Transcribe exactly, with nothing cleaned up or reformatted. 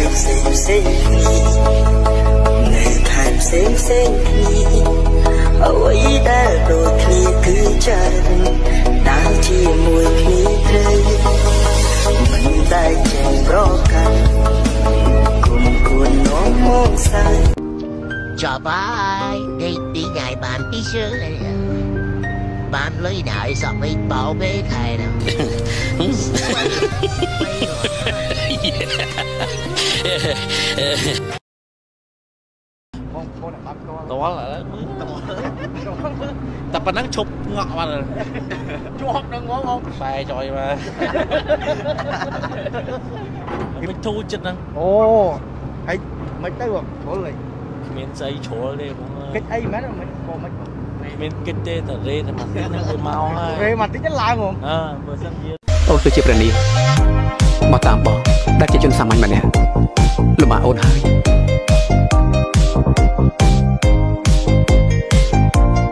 ផ្សេងនៅខែផ្សេងផ្សេងគ្នាអ្វីដែលដូចគ្នាគឺចិត្តដើរជាមួយគ្នាត្រូវមិនតែចេញប្រកាន់គុំគួននាំមកស្អាតចាប់ហើយទីទីញ៉ៃបានពីជើបានលុយដែរសក់វិញបោពេកហើយណាបងបងបាត់តវល់ឥឡូវមើលតែប៉ុណ្ណឹងឈប់ងក់បាត់ជាប់នឹងហ្មងបែចយមកមិនធូរចិត្តហ្នឹងអូហើយមិនទៅបងជ្រុលហីគ្មានស្អីជ្រុលទេបងកិច្ចអីមែនមិនបងមិនមានកិច្ចទេតែរេតែមកហ្នឹងវាមកហើយរេមកតិចឡើងហ្មងអើបើសិនជាអូនគឺជាព្រះនីមកតាមបងដែលជាជនសាមញ្ញម្នាក់លំបាកអូនហើយ